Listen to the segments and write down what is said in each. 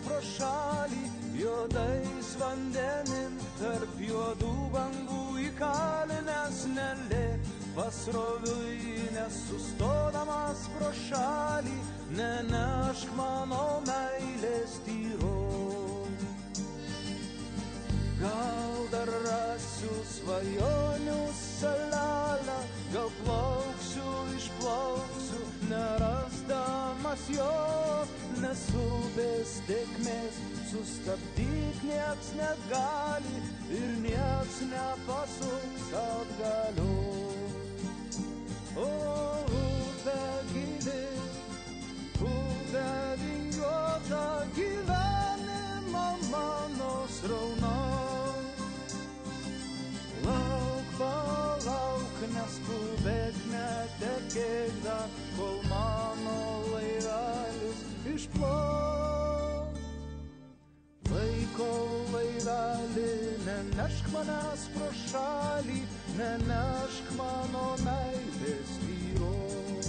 pro šalį, juodais vandenim tarp juodų bangų įkalinęs nelėk pasroviui, nesustodamas pro šalį, nenešk mano meilės tyros. Gal dar rasiu svajonių salelę, gal plauksiu, išplauksiu, nerasdamas jos, nes upės tėkmės sustabdyk nieks negali ir nieks nepasuks atgalios. O upė gili, upė vingiuota, gyvenimo mano srauna. Lauk, palauk, neskubėk, netekėk dar, kol mano laivelis išplauks. Laiko laivelį, nenešk manęs pro šalį, nenešk mano meilės tyros.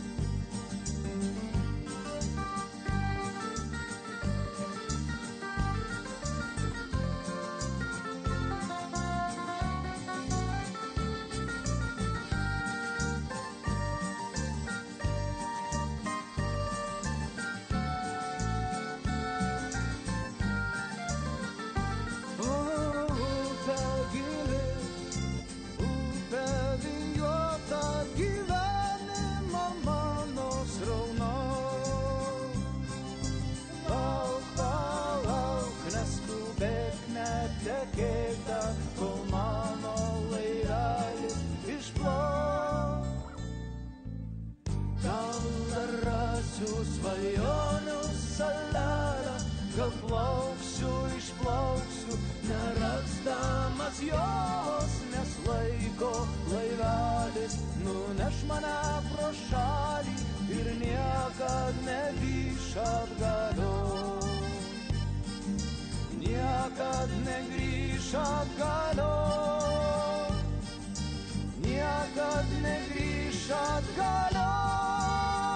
Netekėk dar, kol mano laivelis išplauks. Gal dar rasiu svajonių salelę, gal plauksiu, išplauksiu, nerasdamas jos, nes laiko laivelis nuneš mane pro šalį ir niekad negrįš atgalios. Niekad negrįš atgalios, niekad negrįš atgalios.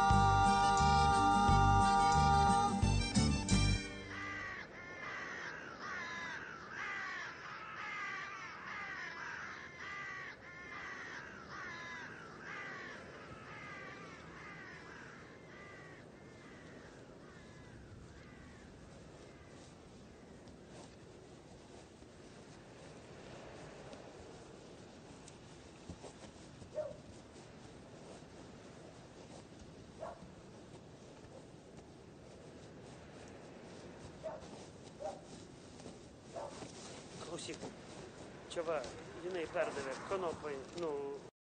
Klausyk, čia va, jinai perdavė kanopai,